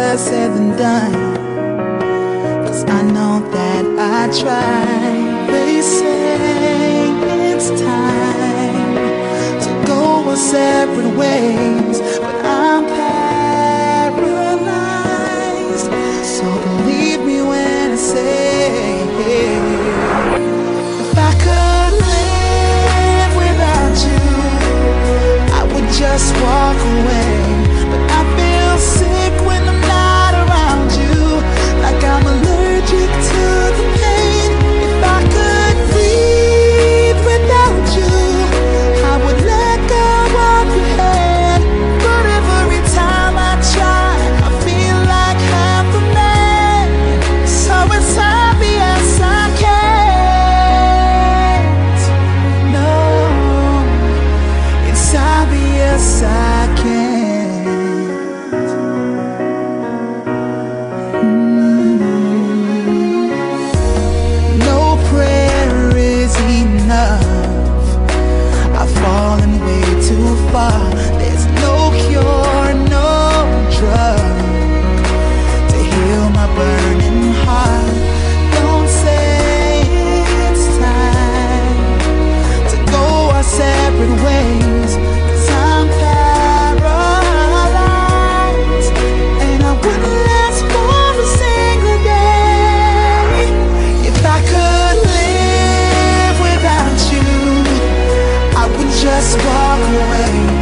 easier said than done, 'cause I know that I tried. They say it's time to go our separate ways, but I'm paralyzed. So believe me when I say, if I could live without you, I would just walk away. But I feel sick when I'm not around you, like I'm allergic to the pain. If I could breathe without you, I would let go of your hand. But every time I try, I feel like half a man. So it's obvious I can't. No, it's obvious I can't. No prayer is enough. I've fallen way too far. There's no cure, no drug to heal my burning heart. Don't say it's time to go our separate ways, 'cause I'm paralyzed, and I wouldn't last for a single day. If I could live without you, I would just walk away.